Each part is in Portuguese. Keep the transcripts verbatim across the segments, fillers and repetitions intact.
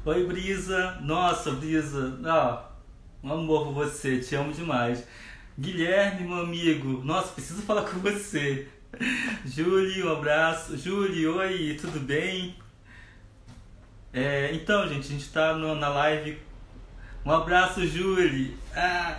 Oi, Brisa. Nossa, Brisa. Ah, um amor por você. Te amo demais. Guilherme, meu amigo. Nossa, preciso falar com você. Julie, um abraço. Julie, oi, tudo bem? É, então, gente, a gente tá no- na live. Um abraço, Julie. Ah,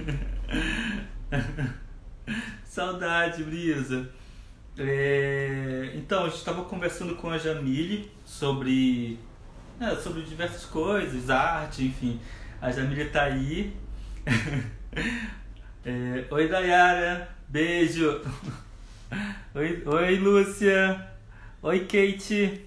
saudade, Brisa. É, então, a gente estava conversando com a Jamile sobre, é, sobre diversas coisas, arte, enfim. A Jamile tá aí. É, oi, Dayara. Beijo. Oi, oi, Lúcia. Oi, Kate.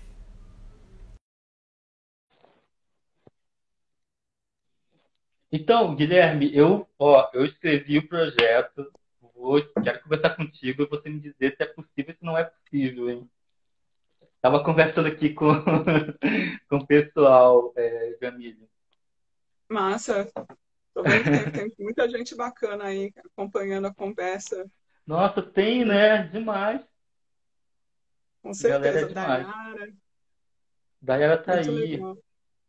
Então, Guilherme, eu, ó, eu escrevi o projeto, vou, quero conversar contigo e você me dizer se é possível ou se não é possível, hein? Tava conversando aqui com, com o pessoal, é, Jamile. Massa, tô vendo que tem, tem muita gente bacana aí acompanhando a conversa, Nossa, tem, né? Demais. com Galera é certeza. demais. Dayara, Dayara tá muito aí. legal.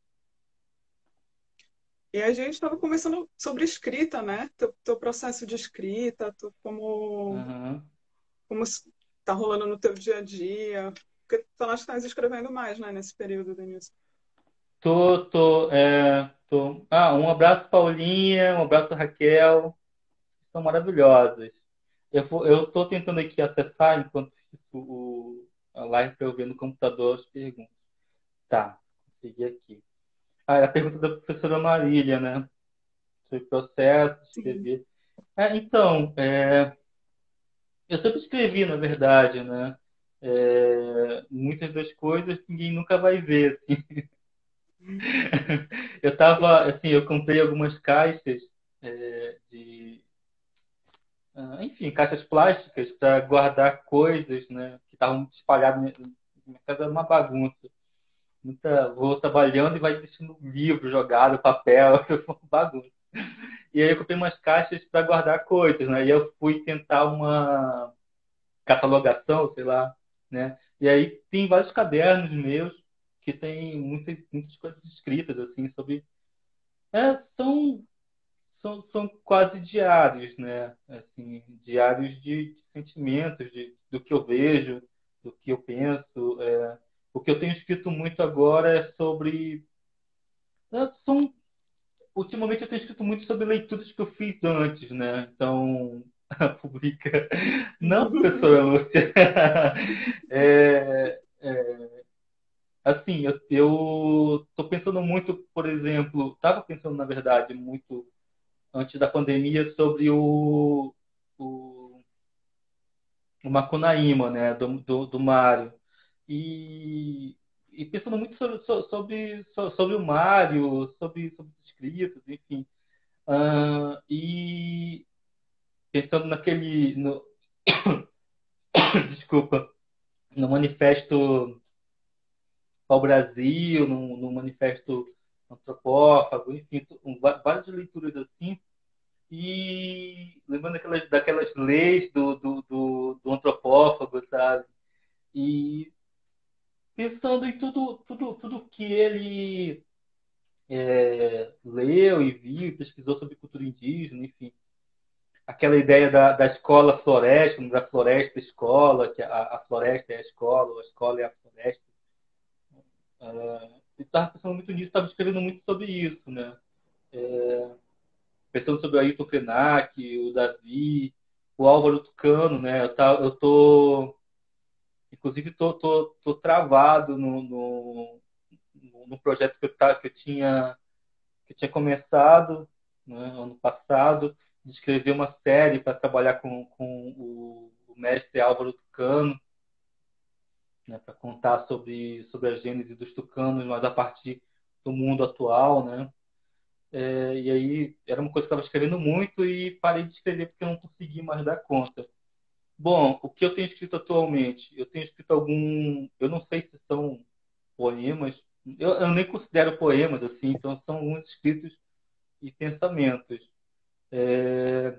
E a gente estava conversando sobre escrita, né? Teu, teu processo de escrita, tu, como, Aham. como está rolando no teu dia a dia. Porque tu falaste que estás escrevendo mais, né, nesse período, Denilson. Tô, tô, é, tô. Ah, um abraço, Paulinha, um abraço, Raquel. São maravilhosas. Eu, vou, eu tô tentando aqui acessar enquanto fico o, a live para eu ver no computador as perguntas. Tá, consegui aqui. Ah, é a pergunta da professora Marília, né? Sobre processo, Sim. escrever. É, então, é, eu sempre escrevi, na verdade, né? É, muitas das coisas ninguém nunca vai ver, assim. Eu tava, assim, eu comprei algumas caixas é, de, ah, enfim, caixas plásticas para guardar coisas, né? Que estavam espalhadas na minha casa, era uma bagunça. Muita, vou trabalhando e vai deixando livro jogado, papel, uma bagunça. E aí eu comprei umas caixas para guardar coisas, né? E eu fui tentar uma catalogação, sei lá, né? E aí tem vários cadernos meus que tem muitas, muitas coisas escritas, assim, sobre... É, são, são, são quase diários, né? Assim, diários de, de sentimentos, de, do que eu vejo, do que eu penso. É. O que eu tenho escrito muito agora é sobre... é, São ultimamente eu tenho escrito muito sobre leituras que eu fiz antes, né? Então, publica. Não, professora Lúcia. É, é, assim, eu, eu tô pensando muito, por exemplo, estava pensando, na verdade, muito antes da pandemia sobre o, o, o Macunaíma, né? Do, do, do Mário. E, e pensando muito sobre, so- sobre, so- sobre o Mário, sobre, sobre os escritos, enfim. Ah, e pensando naquele, no, desculpa, no manifesto ao Brasil, no, no manifesto antropófago, enfim, um, várias leituras assim, e lembrando daquelas, daquelas leis do, do, do, do antropófago, sabe? E pensando em tudo, tudo, tudo que ele é, leu e viu, e pesquisou sobre cultura indígena, enfim, aquela ideia da, da escola floresta, da floresta escola, que a, a floresta é a escola, a escola é a floresta. Uh, estava pensando muito nisso, estava escrevendo muito sobre isso, né? Pensando sobre o Ailton Krenak, o Davi, o Álvaro Tucano, né? Eu, tá, eu tô, inclusive, tô, tô, tô travado no, no, no projeto que eu, tá, que eu tinha que eu tinha começado, né, ano passado, de escrever uma série para trabalhar com, com o, o mestre Álvaro Tucano, né, para contar sobre, sobre a gênese dos tucanos, mas a partir do mundo atual, né? É, e aí era uma coisa que eu estava escrevendo muito e parei de escrever porque eu não consegui mais dar conta. Bom, o que eu tenho escrito atualmente? Eu tenho escrito algum, eu não sei se são poemas, eu, eu nem considero poemas assim, então são alguns escritos e pensamentos. É,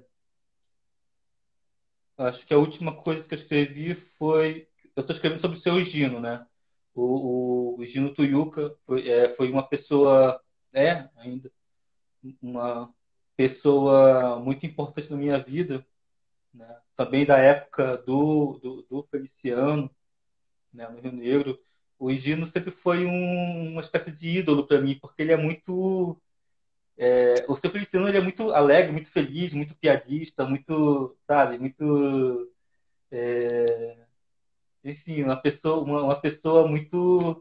acho que a última coisa que eu escrevi foi, eu estou escrevendo sobre o seu Gino, né? O, o Gino Tuiuca foi, é, foi uma pessoa, é, ainda, uma pessoa muito importante na minha vida, né? Também da época do, do, do Feliciano, né, no Rio Negro. O Gino sempre foi um, uma espécie de ídolo para mim, porque ele é muito. É, o seu Feliciano ele é muito alegre, muito feliz, muito piadista, muito, sabe, muito. É, enfim, uma pessoa, uma, uma pessoa muito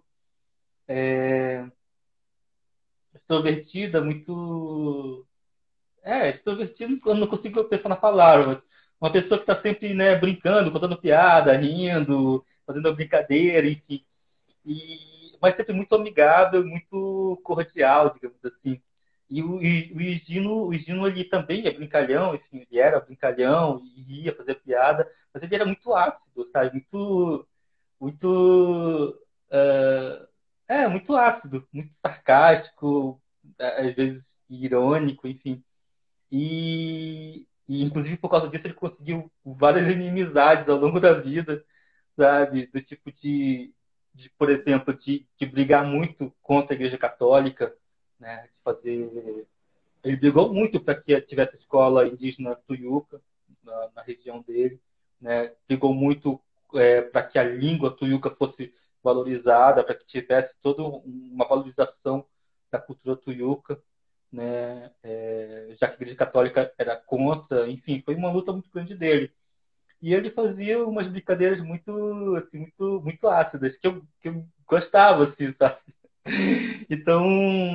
extrovertida, muito. É, extrovertido, eu não consigo pensar na palavra, mas uma pessoa que está sempre, né, brincando, contando piada, rindo, fazendo brincadeira, enfim. E, mas sempre muito amigável, muito cordial, digamos assim. E o, e, o Higino, o Higino, ele também é brincalhão, enfim, ele era brincalhão, e ia fazer piada, mas ele era muito ácido, sabe? Muito, muito, uh, é, muito ácido, muito sarcástico, às vezes irônico, enfim. E, e inclusive por causa disso ele conseguiu várias inimizades ao longo da vida, sabe? Do tipo de, de por exemplo, de, de brigar muito contra a Igreja Católica, né? De fazer... Ele brigou muito para que tivesse escola indígena tuiuca na, na região dele, né? Brigou muito é, para que a língua tuiuca fosse valorizada, para que tivesse toda uma valorização da cultura tuiuca, né? É, já que a Igreja Católica era contra, enfim, foi uma luta muito grande dele. E ele fazia umas brincadeiras muito, assim, muito, muito ácidas, que eu, que eu gostava, assim, sabe? Então,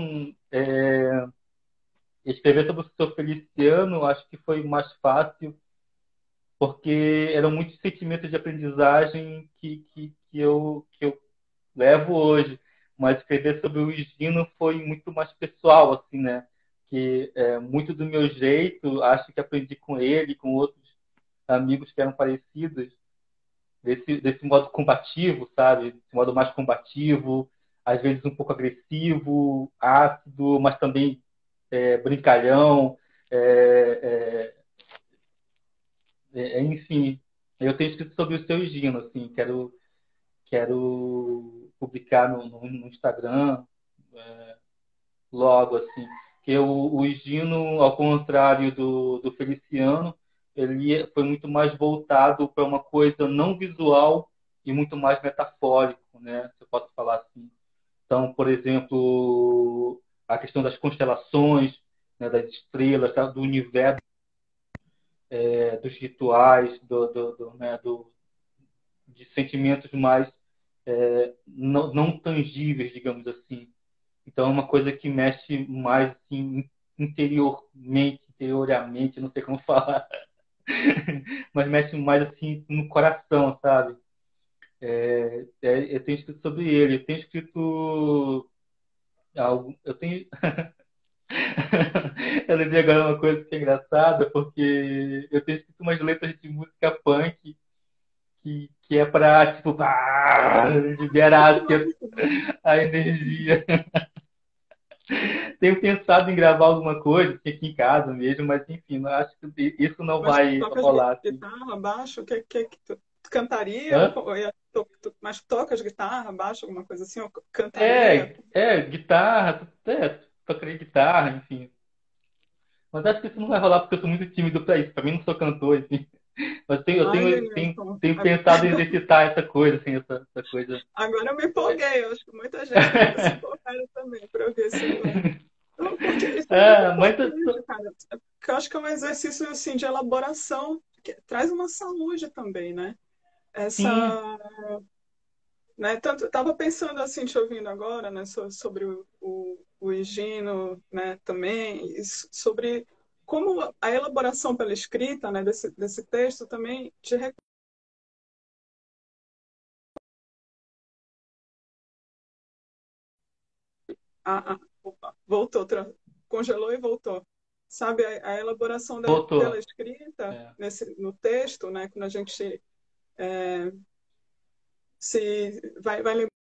é, escrever sobre o seu Feliciano, acho que foi mais fácil, porque eram muitos sentimentos de aprendizagem que, que, que, eu, que eu levo hoje. Mas escrever sobre o Higino foi muito mais pessoal, assim, né? Que é, muito do meu jeito, acho que aprendi com ele, com outros amigos que eram parecidos, desse, desse modo combativo, sabe? Desse modo mais combativo, às vezes um pouco agressivo, ácido, mas também é, brincalhão. É, é, é, enfim, eu tenho escrito sobre o seu Gino, assim, quero, quero publicar no, no, no Instagram é, logo, assim. Que o, o Gino, ao contrário do, do Feliciano, ele foi muito mais voltado para uma coisa não visual e muito mais metafórico, né? Se eu posso falar assim. Então, por exemplo, a questão das constelações, né, das estrelas, tá, do universo, é, dos rituais, do, do, do, né, do, de sentimentos mais é, não, não tangíveis, digamos assim. Então, é uma coisa que mexe mais assim, interiormente, interiormente, não sei como falar, mas mexe mais assim no coração, sabe? É, é, eu tenho escrito sobre ele, eu tenho escrito algo, eu tenho eu lembrei agora uma coisa que é engraçada, porque eu tenho escrito umas letras de música punk que, que é para tipo, ah, liberar assim, a energia. Tenho pensado em gravar alguma coisa aqui em casa mesmo, mas enfim, eu acho que isso não Mas vai tocas rolar assim. guitarra, baixo, o que, que, que tu, tu cantaria? Hã? Ou, ou ia to- tu- mas tocas guitarra, baixo, alguma coisa assim? Ou cantaria? É, é, guitarra, é, tocaria guitarra, enfim. Mas acho que isso não vai rolar porque eu sou muito tímido para isso. Também não sou cantor, assim. Mas tenho, eu Ai, tenho, tenho, Denilson, tenho ag- pensado em exercitar essa coisa, assim, essa, essa coisa. agora eu me empolguei. Eu acho que muita gente tem que se empolgar também para ouvir esse agora. Não, porque isso é muito Ah, mas importante, cara. Porque eu acho que é um exercício assim, de elaboração que traz uma saúde também, né? Essa, sim, né? Tanto, eu tava pensando assim, te ouvindo agora, né, so- sobre o, o, o Higino, né, também, e s- sobre como a elaboração pela escrita, né, desse, desse texto também te re- a, a, opa, voltou, tra- congelou e voltou. Sabe, a, a elaboração da, pela voltou. escrita, É. nesse, no texto, né, quando a gente se vai, vai lembrar,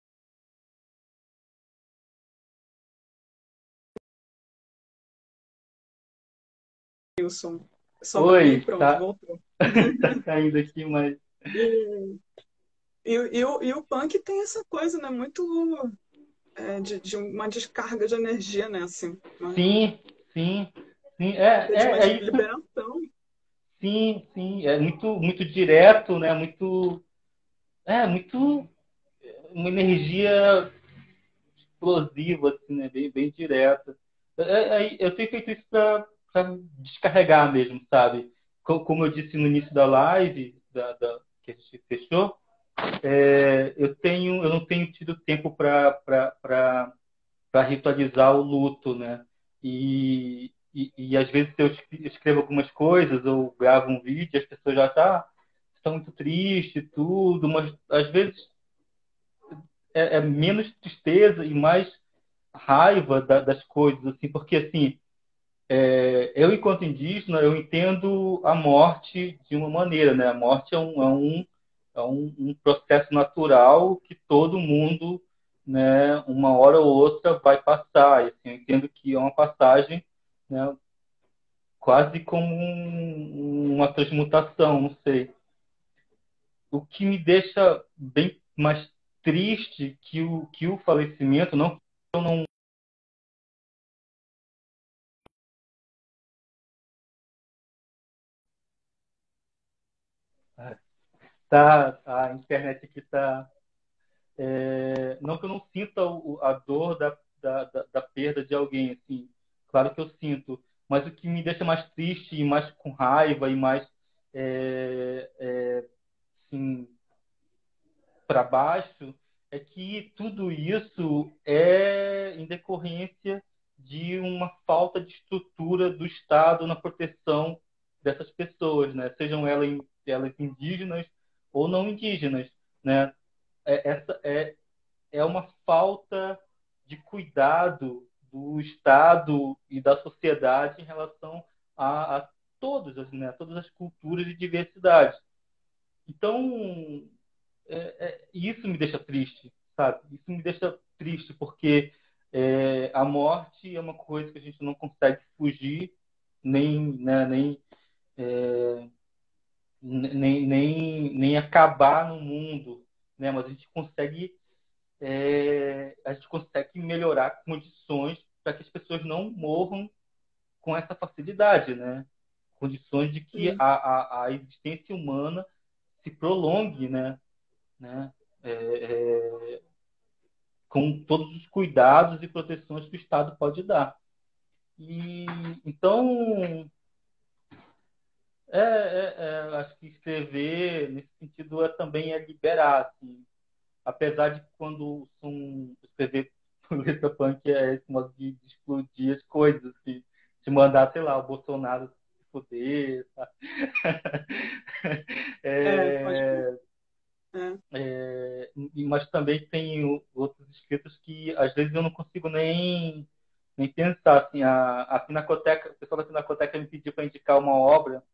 Wilson, só para mim, Oi, pronto, tá, voltou. tá caindo aqui, mas. E E, e, o, e o punk tem essa coisa, né? Muito é, de, de uma descarga de energia, né? Assim, uma, Sim, sim, sim. É, de uma é, é isso. liberação. Sim, sim. É muito, muito direto, né? Muito, é, muito uma energia explosiva, assim, né? Bem, bem direta. É, é, eu tenho feito isso para descarregar mesmo, sabe? Co- Como eu disse no início da live, da, da- que a gente fechou, é, eu tenho, eu não tenho tido tempo para para ritualizar o luto, né? E, e, e às vezes eu escre- escrevo algumas coisas ou gravo um vídeo, e as pessoas já tá, estão muito tristes, e tudo, mas às vezes é, é menos tristeza e mais raiva da- das coisas, assim, porque assim, é, eu enquanto indígena, eu entendo a morte de uma maneira, né? A morte é um, é um, é um, um processo natural que todo mundo, né, uma hora ou outra vai passar. E, assim, eu entendo que é uma passagem, né, quase como um- uma transmutação, não sei. O que me deixa bem mais triste que o, que o falecimento, não tá, a internet aqui tá. É, não que eu não sinta o- a dor da, da, da, da perda de alguém, assim, claro que eu sinto, mas o que me deixa mais triste e mais com raiva e mais é, é, assim, para baixo é que tudo isso é em decorrência de uma falta de estrutura do Estado na proteção dessas pessoas, né? Sejam elas, elas indígenas ou não indígenas, né? É, essa é é uma falta de cuidado do Estado e da sociedade em relação a, a todas as, né, todas as culturas e diversidades. Então, é, é, isso me deixa triste, sabe? Isso me deixa triste porque é, a morte é uma coisa que a gente não consegue fugir, nem, né, nem, é, nem, nem, nem acabar no mundo, né? Mas a gente consegue é, a gente consegue melhorar condições para que as pessoas não morram com essa facilidade, né? Condições de que Sim, a, a, a existência humana se prolongue, né? né? É, é, com todos os cuidados e proteções que o Estado pode dar. E então, é, é, é, acho que escrever nesse sentido é também é liberar, assim, apesar de que quando são escrever letra punk é esse modo de, de explodir as coisas, assim, de mandar, sei lá, o Bolsonaro se foder, sabe? é, pode crer. É, É, é, mas também tem o- outros escritos que às vezes eu não consigo nem, nem pensar, assim, a, a Pinacoteca, o pessoal da Pinacoteca me pediu para indicar uma obra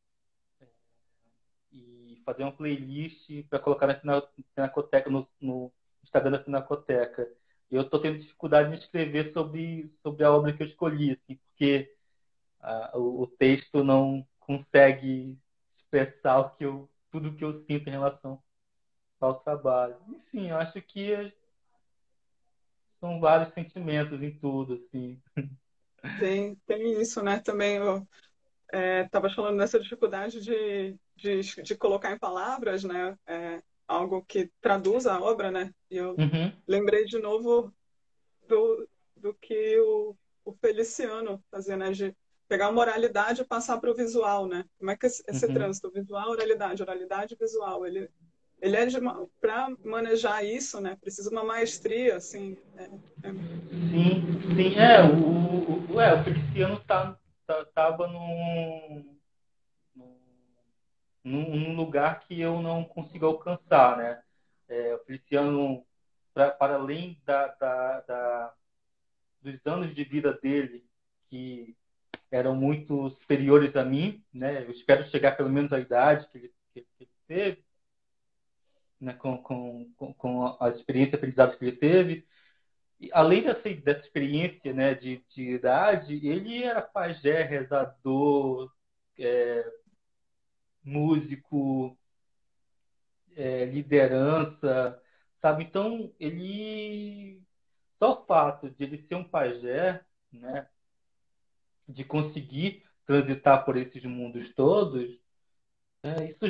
e fazer uma playlist para colocar na Pina- Pinacoteca, no, no Instagram da Pinacoteca. Eu estou tendo dificuldade em escrever sobre, sobre a obra que eu escolhi, assim, porque ah, o, o texto não consegue expressar o que eu, tudo o que eu sinto em relação ao trabalho. Enfim, eu acho que são vários sentimentos em tudo, assim. tem, tem isso, né? Também eu estava falando dessa dificuldade de, de, de colocar em palavras, né? É, algo que traduz a obra, né? E eu Uhum, lembrei de novo do, do que o, o Feliciano fazia, né? De pegar a moralidade e passar para o visual, né? Como é que esse, esse uhum. trânsito visual, oralidade, oralidade, visual, ele, ele é de para manejar isso, né? Precisa uma maestria, assim. É, é, Sim, sim, é, o, o, é, o Feliciano tá, tá, tava num, num, num lugar que eu não consigo alcançar, né? É, o Feliciano, pra, para além da, da, da, dos anos de vida dele, que eram muito superiores a mim, né? Eu espero chegar pelo menos à idade que ele, que, que ele teve, né? com, com, com, com a experiência aprendizada que ele teve. E, além dessa, dessa experiência, né, de, de idade, ele era pajé, rezador, é, músico, é, liderança, sabe? Então, ele... Só o fato de ele ser um pajé, né? De conseguir transitar por esses mundos todos, é, isso...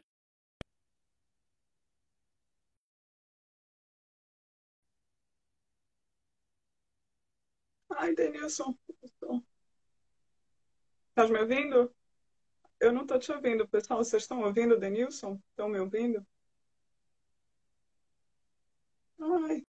Ai, Denilson, estás me ouvindo? Eu não estou te ouvindo, pessoal. Vocês estão ouvindo, Denilson? Estão me ouvindo? Ai,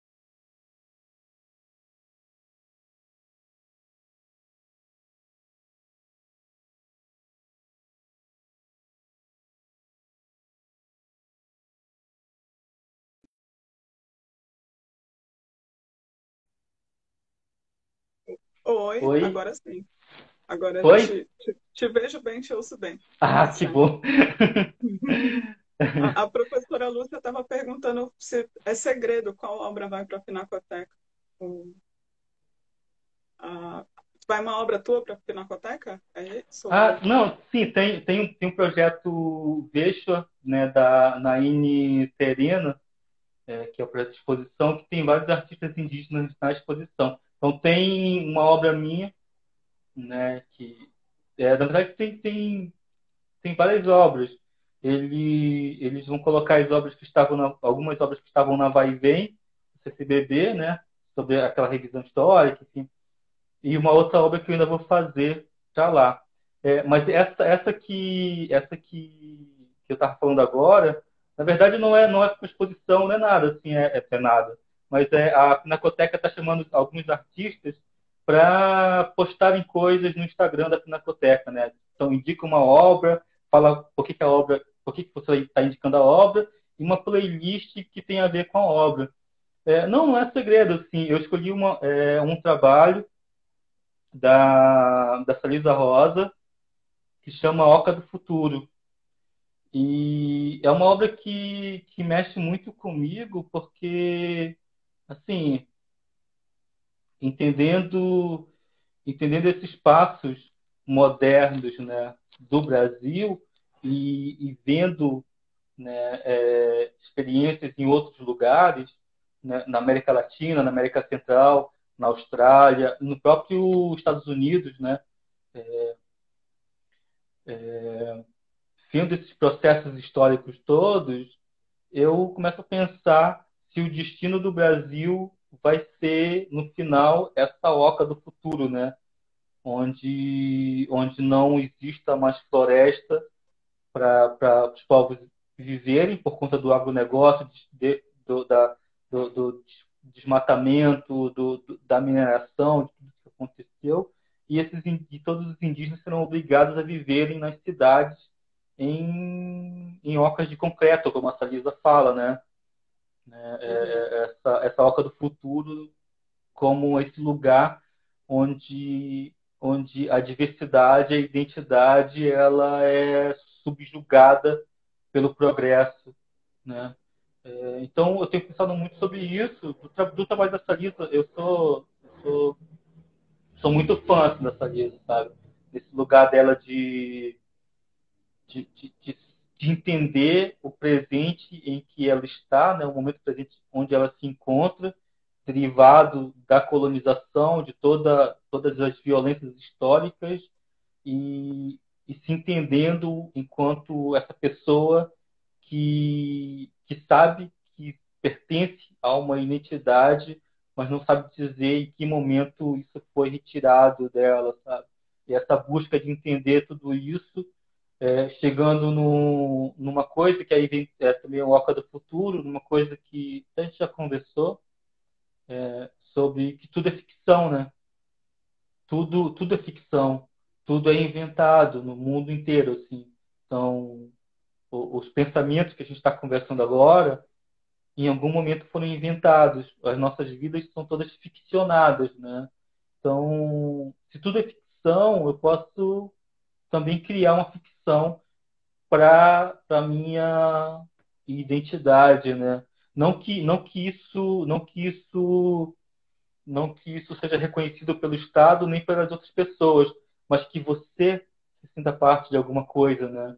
oi, Oi? agora sim. Agora Oi? te, te, te vejo bem, te ouço bem. Ah, Tudo que certo. bom! A, a professora Lúcia estava perguntando se é segredo qual obra vai para a Pinacoteca. O- a- vai uma obra tua para a Pinacoteca? É isso? Ah, não, sim, tem, tem, um, tem um projeto Veshwa, né, da Naine Terena, é, que é o projeto de exposição, que tem vários artistas indígenas na exposição. Então tem uma obra minha, né, que é, na verdade tem, tem, tem várias obras. Ele, eles vão colocar as obras que estavam na, algumas obras que estavam na Vai e Vem, C C B B, né, sobre aquela revisão histórica, enfim, e uma outra obra que eu ainda vou fazer tá lá. É, mas essa, essa que essa que, que eu estava falando agora, na verdade não é não é uma exposição, não é nada assim, é, é, é nada. Mas é, a Pinacoteca está chamando alguns artistas para postarem coisas no Instagram da Pinacoteca, né? Então indica uma obra, fala por que, que a obra, por que, que você está indicando a obra e uma playlist que tem a ver com a obra. É, não, não é segredo, assim. Eu escolhi uma, é, um trabalho da, da Salisa Rosa, que chama Oca do Futuro. E é uma obra que, que mexe muito comigo, porque, assim, entendendo, entendendo esses passos modernos, né, do Brasil e, e vendo, né, é, experiências em outros lugares, né, na América Latina, na América Central, na Austrália, no próprio Estados Unidos, né, vendo esses processos históricos todos, eu começo a pensar se o destino do Brasil vai ser, no final, essa oca do futuro, né? Onde, onde não exista mais floresta para os povos viverem por conta do agronegócio, de, do, da, do, do desmatamento, do, do, da mineração, de tudo que aconteceu, e, esses, e todos os indígenas serão obrigados a viverem nas cidades em, em ocas de concreto, como a Salisa fala, né? É, Uhum. é, essa, essa oca do futuro como esse lugar onde, onde a diversidade, a identidade, ela é subjugada pelo progresso, né? É, então, eu tenho pensado muito sobre isso, do, tra do trabalho da Salisa. Eu sou, eu sou, sou muito fã assim, da Salisa, sabe? Esse lugar dela de de, de, de, de entender o presente em que ela está, né, o momento presente onde ela se encontra, derivado da colonização, de toda, todas as violências históricas, e, e se entendendo enquanto essa pessoa que, que sabe que pertence a uma identidade, mas não sabe dizer em que momento isso foi retirado dela, sabe? E essa busca de entender tudo isso, é, chegando no, numa coisa que aí vem é, também o Oca do Futuro, numa coisa que a gente já conversou, é, sobre que tudo é ficção, né? Tudo, tudo é ficção, tudo é inventado no mundo inteiro, assim. Então, o- os pensamentos que a gente está conversando agora, em algum momento foram inventados. As nossas vidas são todas ficcionadas, né? Então, se tudo é ficção, eu posso também criar uma ficção para a minha identidade, né? Não que, não que isso, não que isso, não que isso seja reconhecido pelo Estado nem pelas outras pessoas, mas que você se sinta parte de alguma coisa, né?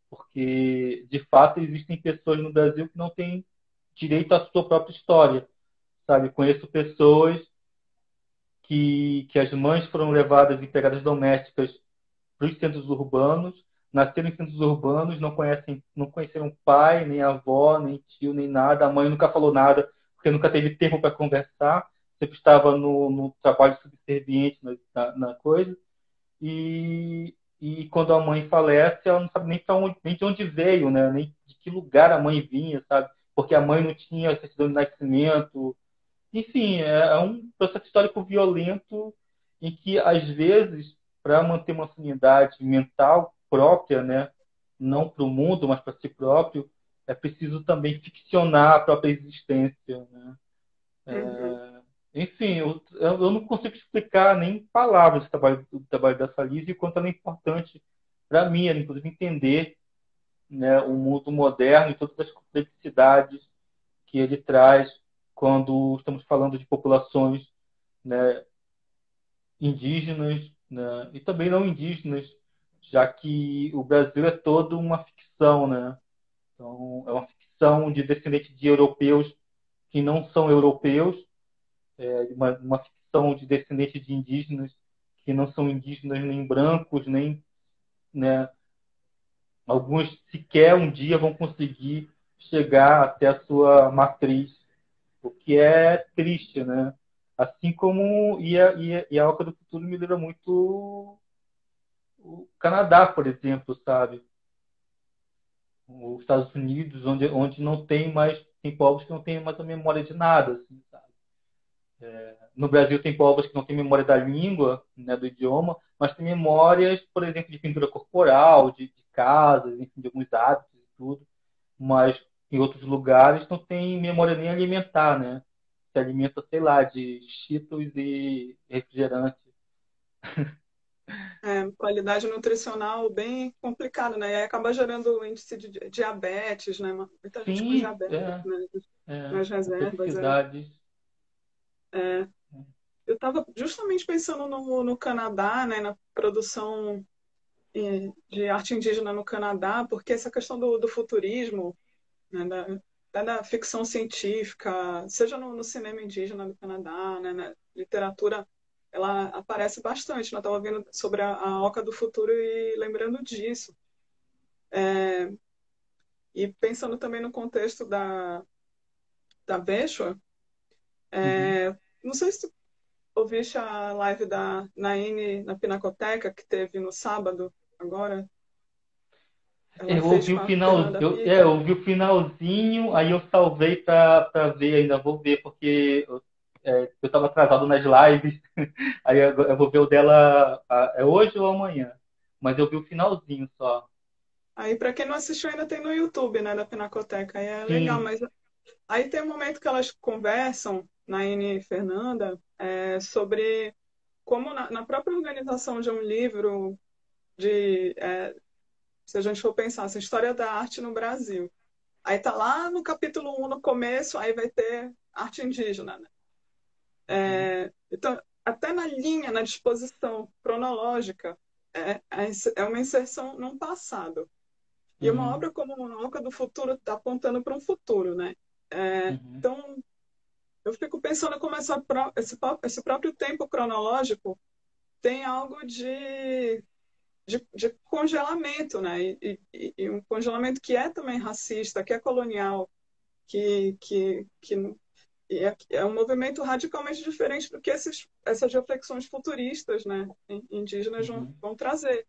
porque, de fato, existem pessoas no Brasil que não têm direito à sua própria história, sabe? Conheço pessoas que, que as mães foram levadas empregadas domésticas para os centros urbanos, nasceram em centros urbanos, não conhecem, não conheceram pai, nem avó, nem tio, nem nada. A mãe nunca falou nada, porque nunca teve tempo para conversar, sempre estava no, no trabalho subserviente na, na coisa. E, e quando a mãe falece, ela não sabe nem, pra onde, nem de onde veio, né? Nem de que lugar a mãe vinha, sabe? Porque a mãe não tinha certidão de nascimento. Enfim, é, é um processo histórico violento em que, às vezes, para manter uma sanidade mental própria, né? Não para o mundo, mas para si próprio, é preciso também ficcionar a própria existência, né? Uhum. Enfim, eu, eu não consigo explicar nem em palavras o trabalho, o trabalho da Salise e o quanto ela é importante para mim, ela, inclusive, entender, né, o mundo moderno e todas as complexidades que ele traz quando estamos falando de populações, né, indígenas, né, e também não indígenas, já que o Brasil é todo uma ficção, né? Então, é uma ficção de descendentes de europeus que não são europeus, é uma, uma ficção de descendentes de indígenas que não são indígenas nem brancos, nem, né, alguns sequer um dia vão conseguir chegar até a sua matriz, o que é triste, né? Assim como e a, e a, e a Oca do Futuro me lembra muito o Canadá, por exemplo, sabe? Os Estados Unidos, onde, onde não tem mais, tem povos que não têm mais a memória de nada, assim, sabe? No Brasil tem povos que não têm memória da língua, né, do idioma, mas tem memórias, por exemplo, de pintura corporal, de, de casas, enfim, de alguns hábitos e tudo. Mas em outros lugares não tem memória nem alimentar, né? Se alimenta, sei lá, de Cheetos e refrigerante. É, qualidade nutricional bem complicada, né? E aí acaba gerando índice de di- diabetes, né? Muita gente com Sim, diabetes, é, né? é, Nas reservas. É. complexidades. É. Eu estava justamente pensando no, no Canadá, né? Na produção eh, de arte indígena no Canadá, porque essa questão do, do futurismo, né? Da, da da ficção científica, seja no, no cinema indígena do Canadá, né? Na literatura, ela aparece bastante. Né? Eu estava vendo sobre a, a Oca do Futuro e lembrando disso. E pensando também no contexto da, da Beshua, Uhum. é, não sei se tu ouviste a live da Naine na Pinacoteca, que teve no sábado, agora. Ela Eu fez ouvi com o a final, Fernanda eu, é, eu Pica. ouvi o finalzinho, aí eu salvei para ver, ainda vou ver, porque eu é, eu estava atrasado nas lives, aí eu, eu vou ver o dela, ah, é hoje ou amanhã, mas eu vi o finalzinho só. Aí, para quem não assistiu, ainda tem no YouTube, né, da Pinacoteca. Aí é legal, Sim. mas aí tem um momento que elas conversam, Naine e Fernanda, é, sobre como na, na própria organização de um livro de, é, se a gente for pensar, assim, história da arte no Brasil. Aí tá lá no capítulo um no começo, aí vai ter arte indígena, né? Uhum. É, então, até na linha, na disposição cronológica, é, é é uma inserção num passado. E uma Uhum. obra como a Oca do Futuro está apontando para um futuro, né? É, Uhum. então, eu fico pensando como essa, pró- esse, pró- esse próprio tempo cronológico tem algo de, de, de congelamento, né? E, e, e um congelamento que é também racista, que é colonial, que, que, que e é, é um movimento radicalmente diferente do que esses, essas reflexões futuristas, né, indígenas vão, Uhum. vão trazer.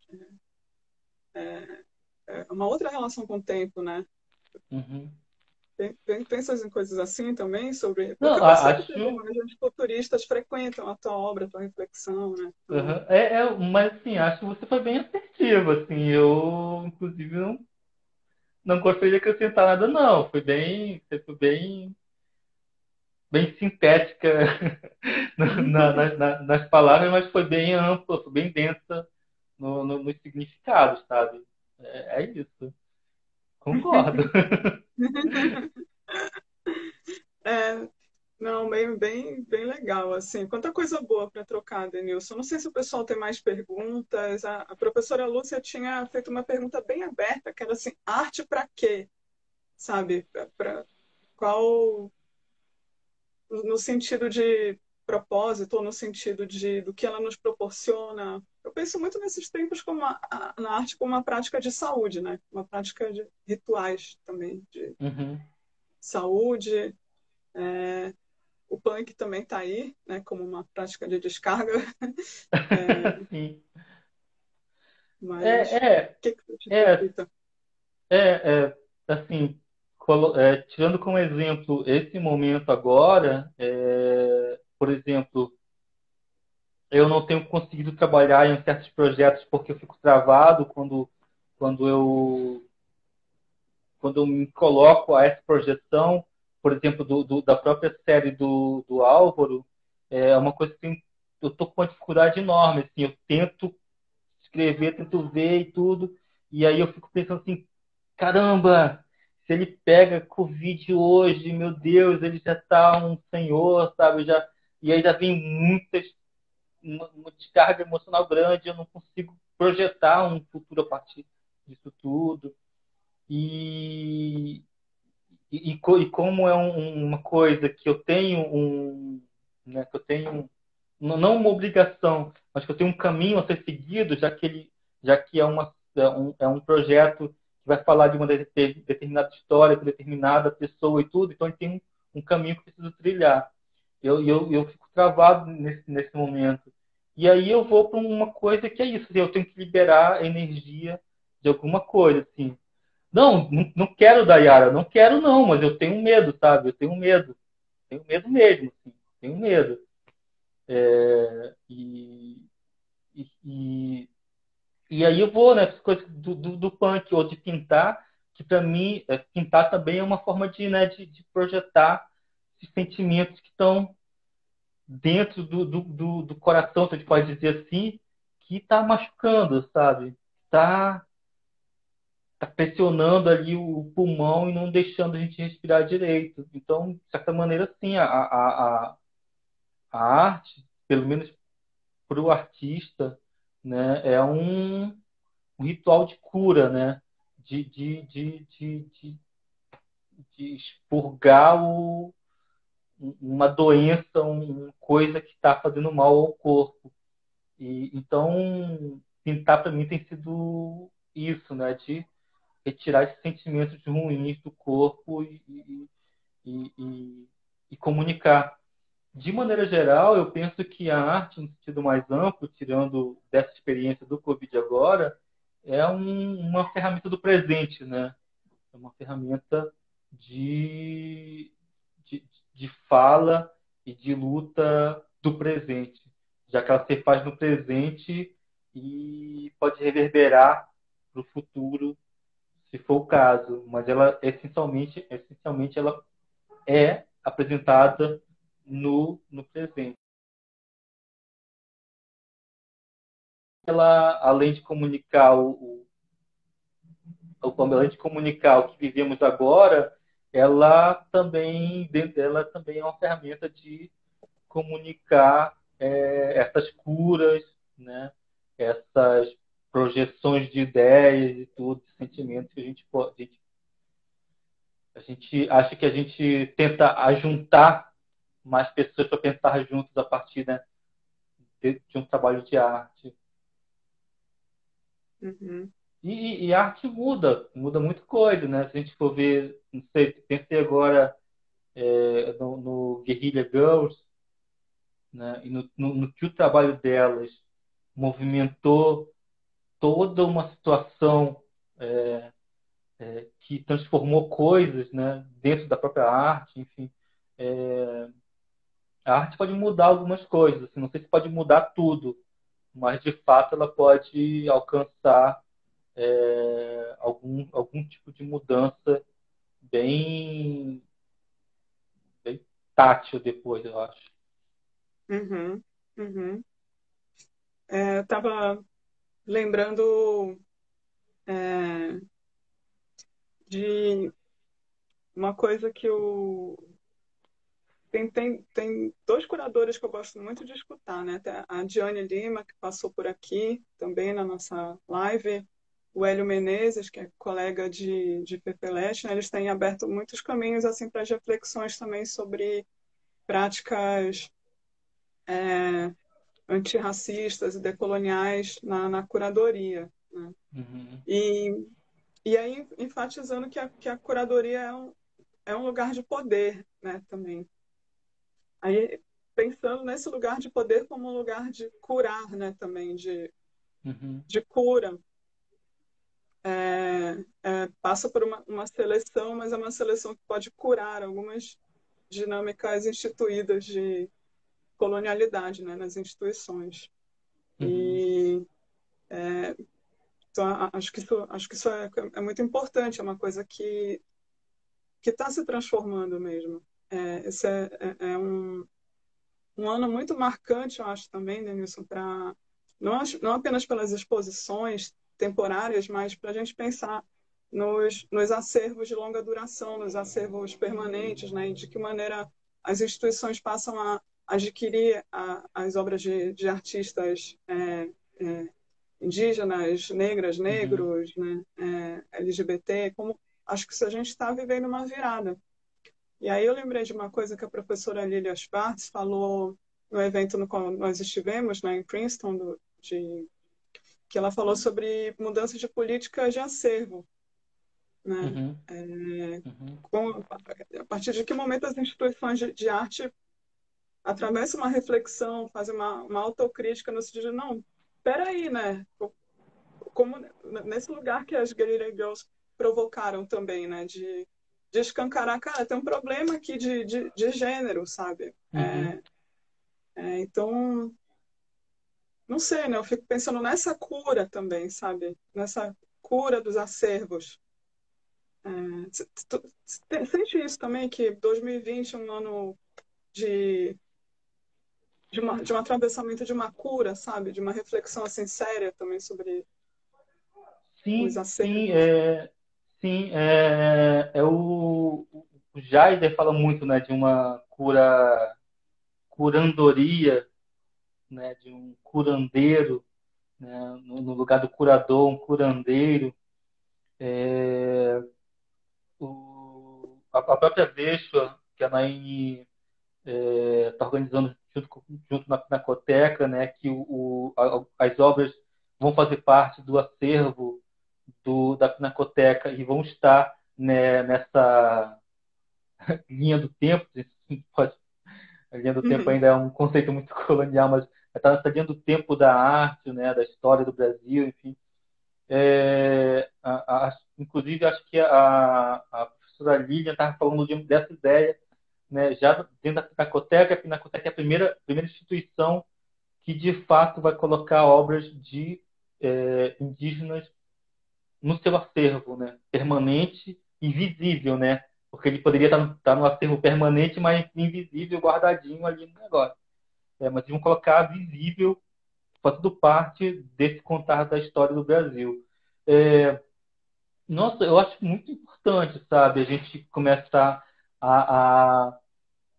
É uma outra relação com o tempo, né? Uhum. Pensas em coisas assim também sobre. Porque Não, eu a- percebo que as acho. imagens futuristas frequentam a tua obra, a tua reflexão, né? Então, Uhum. É, é, mas assim, acho que você foi bem assertivo, assim, eu inclusive não, não gostaria de acrescentar nada, não. Foi bem, você foi bem, bem sintética na- na- na- nas palavras, mas foi bem ampla, foi bem densa no, no, nos significados, sabe? É, é isso. Concordo. é, Não, bem, bem, bem legal, assim. Quanta coisa boa para trocar, Denilson. Não sei se o pessoal tem mais perguntas. A, a professora Lúcia tinha feito uma pergunta bem aberta, que era assim, arte para quê? Sabe? Para qual, no sentido de propósito ou no sentido de do que ela nos proporciona. Eu penso muito nesses tempos como a, a, na arte como uma prática de saúde, né? Uma prática de rituais também de Uhum. saúde. É, o punk também está aí, né, como uma prática de descarga. É, Sim. mas É, é, o que, que você é, acredita? é, é, assim, colo- é, tirando como exemplo esse momento agora, é, por exemplo, eu não tenho conseguido trabalhar em certos projetos porque eu fico travado quando, quando eu quando eu me coloco a essa projeção, por exemplo, do, do, da própria série do, do Álvaro, é uma coisa que tem, eu estou com uma dificuldade enorme. Assim, eu tento escrever, tento ver e tudo, e aí eu fico pensando assim, caramba, se ele pega Covid hoje, meu Deus, ele já está um senhor, sabe? Já, e aí já vem muitas, uma, uma descarga emocional grande, eu não consigo projetar um futuro a partir disso tudo. E, e, e, co- e como é um- um, uma coisa que eu tenho um, né, que eu tenho um- não uma obrigação, mas que eu tenho um caminho a ser seguido, já que ele, já que é uma é um, é um projeto que vai falar de uma de- de- determinada história, com determinada pessoa e tudo, então ele tem um, um caminho que eu preciso trilhar. Eu, eu, eu fico travado nesse, nesse momento. E aí eu vou para uma coisa que é isso, eu tenho que liberar energia de alguma coisa, assim. Não, não, não quero da Yara, não quero não, mas eu tenho medo, sabe? Eu tenho medo, tenho medo mesmo, assim, tenho medo. É, e, e, e, e aí eu vou, né, essa coisa do, do, do punk ou de pintar, que para mim, é, pintar também é uma forma de, né, de, de projetar esses sentimentos que estão dentro do, do, do, do coração, se a gente pode dizer assim, que está machucando, sabe? Está tá pressionando ali o pulmão e não deixando a gente respirar direito. Então, de certa maneira, sim, a, a, a, a arte, pelo menos para o artista, né, é um, um ritual de cura, né? De, de, de, de, de, de expurgar o, uma doença, uma coisa que está fazendo mal ao corpo. E, então, pintar para mim tem sido isso, né? De retirar esses sentimentos ruins do corpo e, e, e, e, e comunicar. De maneira geral, eu penso que a arte, no sentido mais amplo, tirando dessa experiência do Covid agora, é um, uma ferramenta do presente, né? É uma ferramenta de, de, de fala e de luta do presente, já que ela se faz no presente e pode reverberar para o futuro, se for o caso. Mas ela, essencialmente, essencialmente ela é apresentada no, no presente. Ela, além de comunicar o, o, além de comunicar o que vivemos agora, ela também, ela também é uma ferramenta de comunicar é, essas curas, né? Essas projeções de ideias e tudo, de sentimentos que a gente pode, a gente, a gente acha que a gente tenta ajuntar mais pessoas para pensar juntos a partir, né, de, de um trabalho de arte. Uhum. E, e a arte muda, muda muita coisa, né? Se a gente for ver, não sei, pensei agora é, no, no Guerrilla Girls, né? E no, no, no que o trabalho delas movimentou toda uma situação é, é, que transformou coisas, né? Dentro da própria arte, enfim. É, a arte pode mudar algumas coisas, assim, não sei se pode mudar tudo, mas de fato ela pode alcançar é, algum, algum tipo de mudança bem, bem tátil depois, eu acho. Uhum. Uhum. É, eu estava lembrando é, de uma coisa que eu tem, tem, tem dois curadores que eu gosto muito de escutar, né? Tem a Diane Lima, que passou por aqui também na nossa live, o Hélio Menezes, que é colega de, de Pepelete, né? Eles têm aberto muitos caminhos assim para as reflexões também sobre práticas é, antirracistas e decoloniais na, na curadoria, né? Uhum. E, e aí enfatizando que a, que a curadoria é um, é um lugar de poder, né, também. Aí pensando nesse lugar de poder como um lugar de curar, né, também, de, Uhum. de cura. É, é, passa por uma, uma seleção, mas é uma seleção que pode curar algumas dinâmicas instituídas de colonialidade, né, nas instituições. Uhum. E então, acho que isso, acho que isso é, é muito importante, é uma coisa que que está se transformando mesmo. É, esse é, é, é um, um ano muito marcante, eu acho também, Denilson, para não, não apenas pelas exposições temporárias, mas para a gente pensar nos, nos acervos de longa duração, nos acervos permanentes, né, e de que maneira as instituições passam a adquirir a, as obras de, de artistas é, é, indígenas, negras, Uhum. negros, né, é, L G B T, como acho que isso a gente está vivendo uma virada. E aí eu lembrei de uma coisa que a professora Lilia Schwartz falou no evento no qual nós estivemos, né, em Princeton, do, de, que ela falou sobre mudança de políticas de acervo, né? Uhum. É, Uhum. com, a partir de que momento as instituições de, de arte atravessam uma reflexão, fazem uma, uma autocrítica no sentido de, não, peraí, né? Como nesse lugar que as Guerrilla Girls provocaram também, né? De, de escancarar, cara, tem um problema aqui de, de, de gênero, sabe? Uhum. É, é, então, não sei, né? Eu fico pensando nessa cura também, sabe? Nessa cura dos acervos. É, c- tu- c- sente isso também, que dois mil e vinte é um ano de, de, uma, de um atravessamento de uma cura, sabe? De uma reflexão assim séria também sobre os Sim, sim, acervos. é, sim, é, é o, o Jaider fala muito, né, de uma cura, curandoria, né, de um curandeiro, né, no, no lugar do curador, um curandeiro. É, o, a, a própria Deixa, que a Naine está organizando junto, com- junto na Pinacoteca, né, que o, o, a- as obras vão fazer parte do acervo do, da Pinacoteca e vão estar, né, nessa linha do tempo. Pode, a linha do tempo Uhum. ainda é um conceito muito colonial, mas está nessa linha do tempo da arte, né, da história do Brasil, enfim. É, a, a, inclusive, acho que a, a professora Lilian estava falando de, dessa ideia, né, já dentro da Pinacoteca. A Pinacoteca é a primeira, primeira instituição que, de fato, vai colocar obras de é, indígenas no seu acervo, né, permanente e visível, né, porque ele poderia estar no, estar no acervo permanente, mas invisível, guardadinho ali no negócio. É, mas iam colocar visível, fazendo parte desse contar da história do Brasil. É, nossa, eu acho muito importante, sabe, a gente começar a, a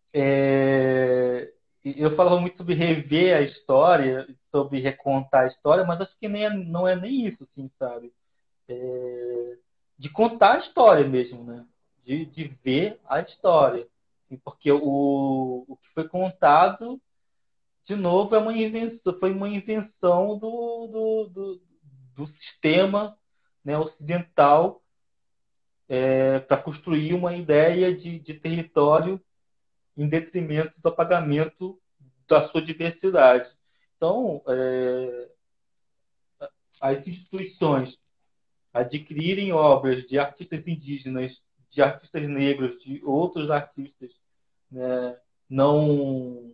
é, eu falava muito sobre rever a história, sobre recontar a história, mas acho que nem é, não é nem isso, assim, sabe? É, de contar a história mesmo, né? De, de ver a história. E porque o, o que foi contado, de novo, é uma invenção, foi uma invenção do, do, do, do sistema, né, ocidental, é, para construir uma ideia de, de território em detrimento do apagamento da sua diversidade. Então, é, as instituições adquirirem obras de artistas indígenas, de artistas negros, de outros artistas, né, não,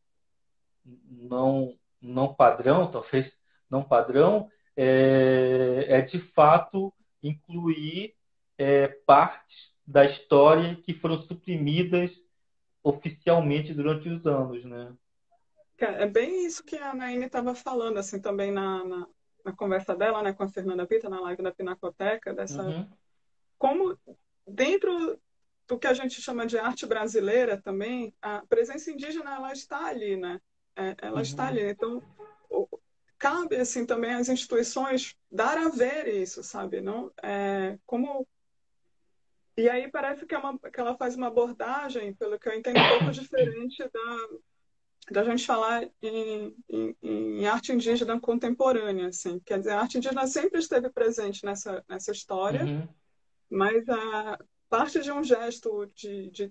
não, não padrão, talvez não padrão, é, é de fato incluir é, partes da história que foram suprimidas oficialmente durante os anos, né? É bem isso que a Naine estava falando, assim, também na, na, na conversa dela, né, com a Fernanda Pita, na live da Pinacoteca, dessa, Uhum, como dentro, do que a gente chama de arte brasileira também, a presença indígena ela está ali, né? É, ela está Uhum. ali. Então, o, cabe assim também às instituições dar a ver isso, sabe? Não, é, como e aí parece que, é uma, que ela faz uma abordagem, pelo que eu entendo, um pouco diferente da, da gente falar em, em, em arte indígena contemporânea, assim. Quer dizer, a arte indígena sempre esteve presente nessa, nessa história, Uhum. mas a parte de um gesto de, de,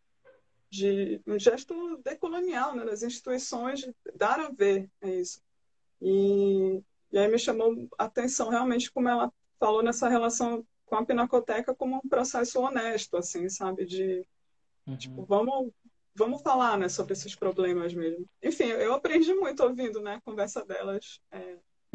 de um gesto decolonial, né, das instituições de dar a ver é isso. E, e aí me chamou a atenção realmente como ela falou nessa relação com a Pinacoteca como um processo honesto, assim, sabe? De, tipo, Uhum. vamos, vamos falar, né, sobre esses problemas mesmo. Enfim, eu aprendi muito ouvindo, né, a conversa delas é,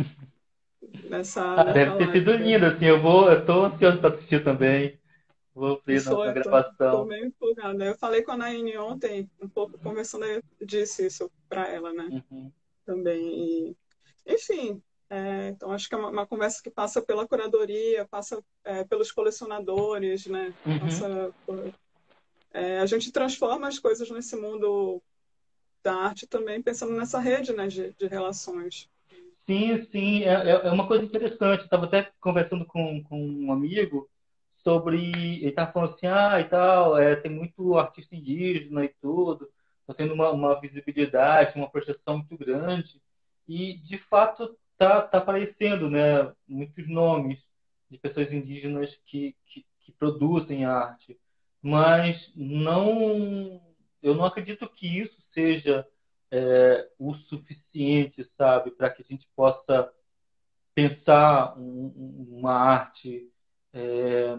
nessa, Ah, nessa deve ter sido live. lindo, assim, eu vou, eu tô ansioso para assistir também. Vou ver na, Isso, na eu tô, tô gravação. meio empolgada. Eu falei com a Naine ontem, um pouco conversando, eu disse isso para ela, né, Uhum. também. E, enfim, é, então acho que é uma, uma conversa que passa pela curadoria, passa é, pelos colecionadores, né, Uhum. passa por, é, a gente transforma as coisas nesse mundo da arte também pensando nessa rede, né, de, de relações. Sim, sim, é, é é uma coisa interessante. Estava até conversando com, com um amigo sobre. Ele estava falando assim, ah, e tal, é, tem muito artista indígena e tudo, está tendo uma, uma visibilidade, uma projeção muito grande. E, de fato, está tá aparecendo, né, muitos nomes de pessoas indígenas que, que, que produzem arte. Mas não, eu não acredito que isso seja é, o suficiente, sabe, para que a gente possa pensar um- um- uma arte é,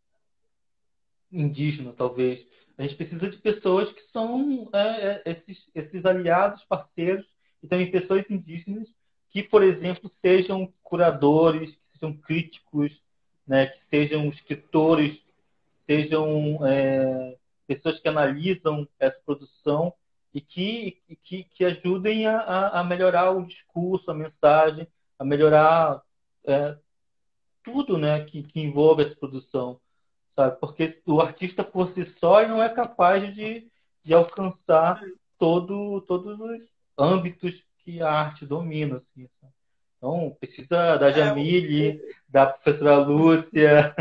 indígena, talvez. A gente precisa de pessoas que são é, é, esses, esses aliados, parceiros, e também pessoas indígenas que, por exemplo, sejam curadores, que sejam críticos, né, que sejam escritores, sejam é, pessoas que analisam essa produção e que, e que, que ajudem a, a melhorar o discurso, a mensagem, a melhorar é, tudo, né, que, que envolve essa produção, sabe? Porque o artista por si só não é capaz de, de alcançar todo, todos os âmbitos que a arte domina, assim, sabe? Então, precisa da É, o, Jamile, o, da professora Lúcia,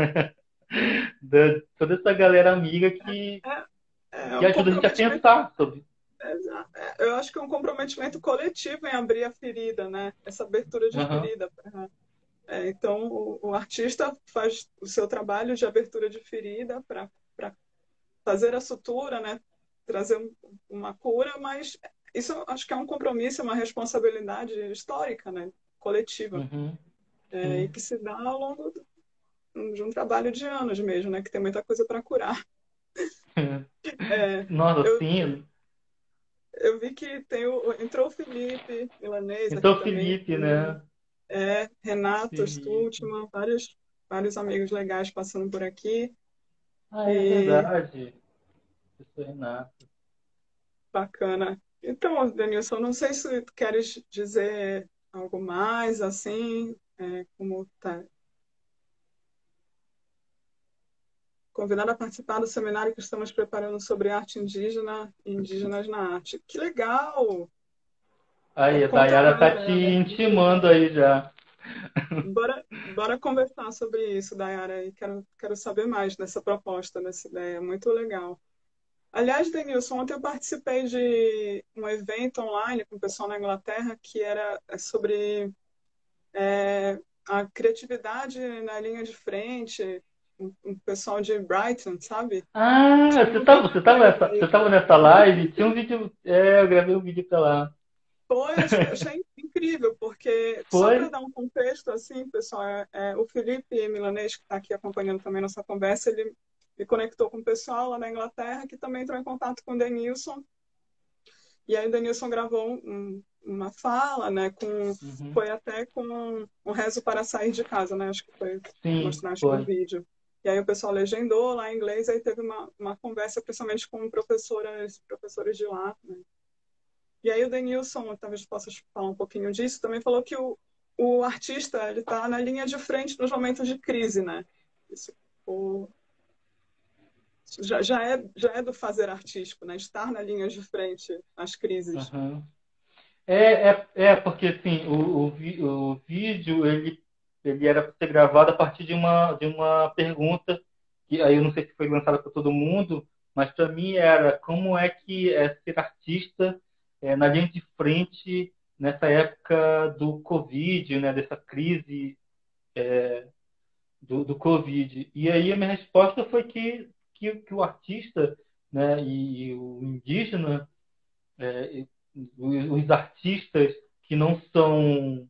da, toda essa galera amiga que, é, é que um ajuda a gente a comprometimento, pensar sobre. exa- é, eu acho que é um comprometimento coletivo em abrir a ferida, né? Essa abertura de Aham, ferida. É, então, o, o artista faz o seu trabalho de abertura de ferida para fazer a sutura, né? Trazer um- uma cura, mas isso eu acho que é um compromisso, uma responsabilidade histórica, né? Coletiva, uhum, é, e sim. que se dá ao longo de um trabalho de anos mesmo, né? Que tem muita coisa para curar. É, Nossa, eu, sim. eu vi que tem o, entrou o Felipe Milanês aqui Então, também, Felipe, né? é, Renato Felipe. Stultman, vários, vários amigos legais passando por aqui. Ah, é E verdade. Professor Renato. bacana. Então, Denilson, não sei se tu queres dizer algo mais, assim, é, como tá convidado a participar do seminário que estamos preparando sobre arte indígena e indígenas na arte. Que legal! Aí, É, a conta Dayara tá mais. te intimando aí já. Bora, bora conversar sobre isso, Dayara, e quero, quero saber mais dessa proposta, dessa ideia. Muito legal. Aliás, Denilson, ontem eu participei de um evento online com o pessoal na Inglaterra que era sobre é, a criatividade na linha de frente, um, um pessoal de Brighton, sabe? Ah, Tinha você um tava, vídeo você tava deles nessa, você aí. tava nessa live? Tinha um vídeo. É, eu gravei um vídeo pra lá. Foi, achei, achei incrível, porque só para Foi? dar um contexto, assim, pessoal, é, é, o Felipe Milanês, que está aqui acompanhando também nossa conversa, ele me conectou com o pessoal lá na Inglaterra, que também entrou em contato com o Denilson. E aí o Denilson gravou um, um, uma fala, né, com, Uhum. foi até com um rezo para sair de casa, né, acho que foi que Sim, mostraste no foi. vídeo. E aí o pessoal legendou lá em inglês, aí teve uma, uma conversa principalmente com professoras, professores de lá, né. E aí o Denilson, talvez possa falar um pouquinho disso, também falou que o, o artista ele está na linha de frente nos momentos de crise, né. Isso, o, já, já, é, já é do fazer artístico, né? Estar na linha de frente às crises. Uhum. É, é, é, porque assim, o, o, vi- o vídeo ele, ele era para ser gravado a partir de uma, de uma pergunta, que aí eu não sei se foi lançada para todo mundo, mas para mim era como é que é ser artista é, na linha de frente nessa época do Covid, né, dessa crise do, do Covid. E aí a minha resposta foi que, que, que o artista, né, e, e o indígena, é, os, os artistas que não são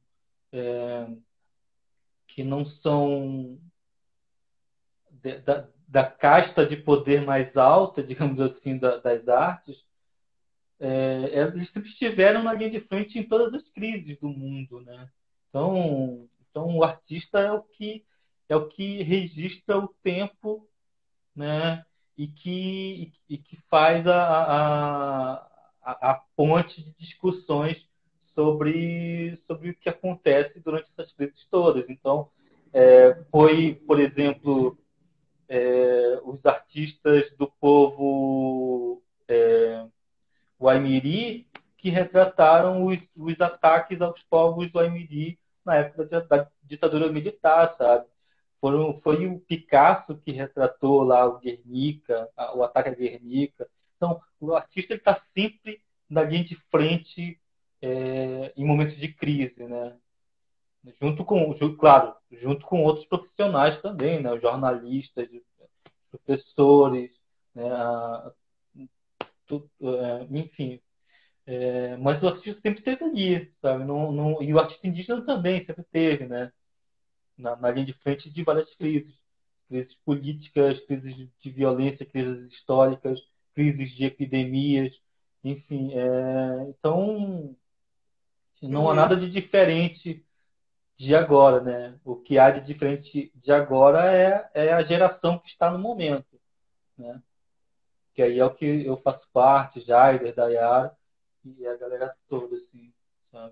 que não são de- da, da casta de poder mais alta, digamos assim, da- das artes, é, eles sempre estiveram na linha de frente em todas as crises do mundo, né? Então, então o artista é o que é o que registra o tempo, né? E que e que faz a, a, a, a ponte de discussões sobre sobre o que acontece durante essas crises todas. Então, é, foi, por exemplo, é, os artistas do povo Waimiri que retrataram os, os ataques aos povos Waimiri na época da, da ditadura militar, sabe? Foram, foi o Picasso que retratou lá o Guernica, a, o ataque a Guernica. Então, o artista está sempre na linha de frente é, em momentos de crise, né? Junto com, junto, claro, junto com outros profissionais também, né? Os jornalistas, professores, né? A, tu, é, enfim, é, mas o artista sempre esteve ali, sabe? Não, não, e o artista indígena também sempre teve, né? Na, na linha de frente de várias crises. Crises políticas, crises de, de violência, crises históricas, crises de epidemias, enfim. É, então, não há Uhum. nada de diferente de agora, né? O que há de diferente de agora é, é a geração que está no momento, né? Que aí é o que eu faço parte, Jaider, Dayara e a galera toda, assim, sabe?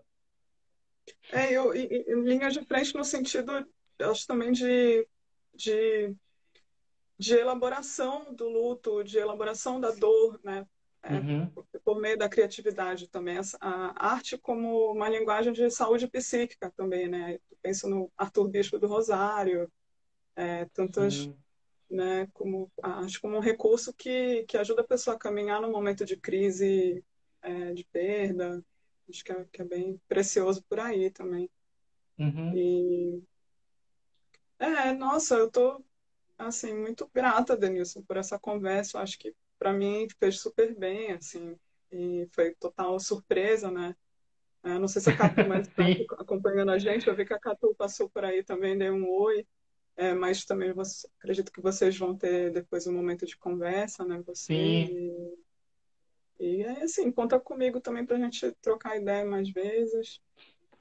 É, eu, e, e, linha de frente no sentido, eu acho também de, de, de elaboração do luto, de elaboração da dor, né? É, Uhum, por, por meio da criatividade também. Essa- A arte como uma linguagem de saúde psíquica também, né? Eu penso no Arthur Bispo do Rosário, é, tantas, sim. né? Como, acho como um recurso que, que ajuda a pessoa a caminhar num momento de crise, é, de perda. Acho que é, que é bem precioso por aí também. Uhum. E é, nossa, eu tô assim muito grata, Denilson, por essa conversa. Eu acho que para mim fez super bem, assim, e foi total surpresa, né? É, não sei se a Catu mais está Sim, acompanhando a gente. Eu vi que a Catu passou por aí também, deu um oi. É, mas também você, acredito que vocês vão ter depois um momento de conversa, né? Vocês sim. e, e é assim, conta comigo também para a gente trocar ideia mais vezes. É,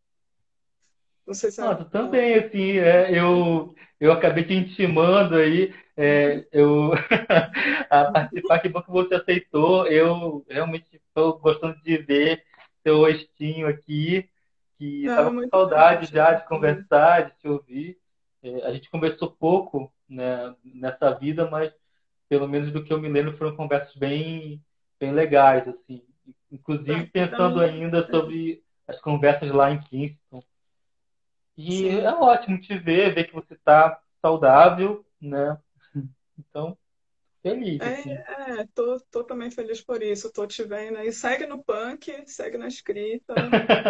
não sei se a, Nossa, a- também, assim, é, eu, eu acabei te intimando aí, é, eu, a participar, que bom que você aceitou. Eu realmente estou gostando de ver seu rostinho aqui, que não, estava com muito legal saudade te já ver de também. conversar, de te ouvir. É, a gente conversou pouco, né, nessa vida, mas pelo menos do que eu me lembro foram conversas bem, bem legais, assim. Inclusive Para pensando mim, ainda sobre as conversas lá em Kingston. E é sim. ótimo te ver, ver que você está saudável, né? Então, feliz, assim. É, é, tô, tô também feliz por isso. Tô te vendo aí. Segue no punk, segue na escrita.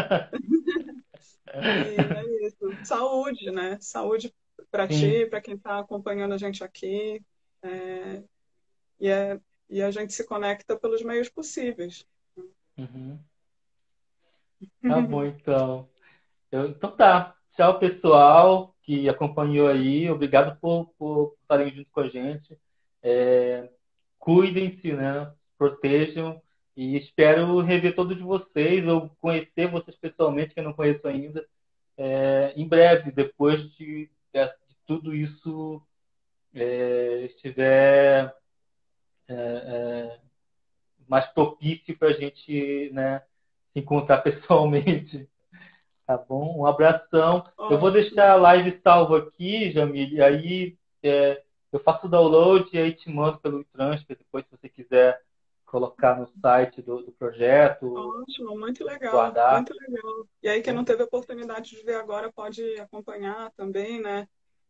E é isso. Saúde, né? Saúde para ti, Sim. para quem está acompanhando a gente aqui. É, e, é, e a gente se conecta pelos meios possíveis. Uhum. Tá bom, então. Eu- então tá. Tchau, pessoal que acompanhou aí. Obrigado por, por estarem junto com a gente. É, cuidem-se, né? Protejam. E espero rever todos vocês ou conhecer vocês pessoalmente, que eu não conheço ainda, é, em breve, depois de, de tudo isso é, estiver mais propício para a gente, né, se encontrar pessoalmente. Tá bom? Um abração. Eu vou deixar Ótimo. a live salva aqui, Jamile, e aí é, eu faço o download e aí te mando pelo transfer, depois se você quiser colocar no site do, do projeto, Ótimo, muito legal, guardar. muito legal. E aí, quem não teve a oportunidade de ver agora pode acompanhar também, né?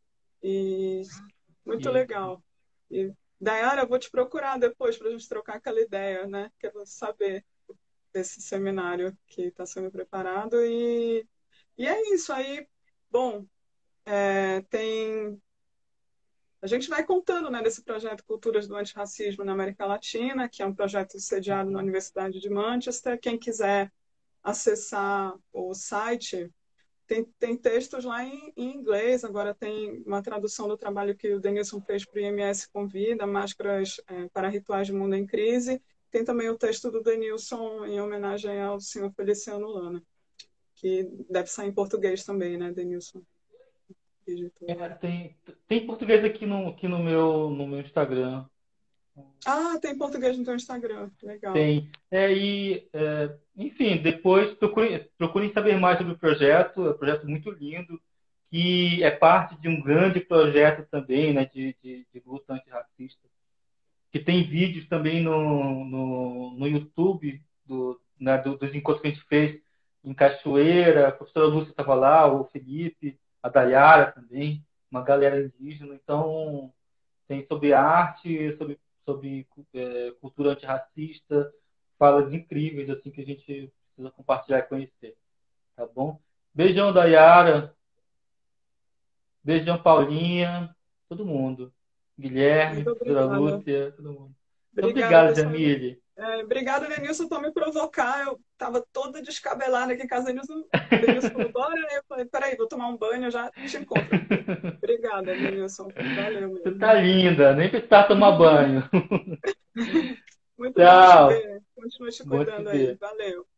E muito E, legal. E, Dayara, eu vou te procurar depois para a gente trocar aquela ideia, né? Quero saber desse seminário que está sendo preparado. E, e é isso aí. Bom, é, tem. A gente vai contando, né, desse projeto Culturas do Antirracismo na América Latina, que é um projeto sediado na Universidade de Manchester. Quem quiser acessar o site, tem, tem textos lá em, em inglês, agora tem uma tradução do trabalho que o Denilson fez para o I M S Convida, Máscaras é, para Rituais de Mundo em Crise. Tem também o texto do Denilson em homenagem ao senhor Feliciano Lana, que deve sair em português também, né, Denilson? Editor. é, tem, tem português aqui no, aqui no meu, no meu Instagram. Ah, tem português no teu Instagram, legal. Tem. É, e, é, enfim, depois procurem, procurem saber mais sobre o projeto. É um projeto muito lindo, que é parte de um grande projeto também, né, de, de, de luta antirracista, que tem vídeos também no, no, no YouTube do, né, do, dos encontros que a gente fez em Cachoeira. A professora Lúcia estava lá, o Felipe, a Dayara também, uma galera indígena. Então, tem sobre arte, sobre, sobre é, cultura antirracista, falas incríveis assim que a gente precisa compartilhar e conhecer, tá bom? Beijão, Dayara, beijão, Paulinha, todo mundo. Muito Guilherme, Dra. obrigada. Lúcia, todo mundo. Muito Obrigada, obrigado, pessoal. Jamile. É, obrigada, Denilson, por me provocar. Eu estava toda descabelada aqui em casa. Denilson, Denilson falou, bora. Eu falei, peraí, vou tomar um banho, eu já te encontro. Obrigada, Denilson. Valeu Você mesmo. tá linda, nem precisar tomar banho. Muito bom te Tchau. ver. Continua te Bom te cuidando aí. ver. Valeu.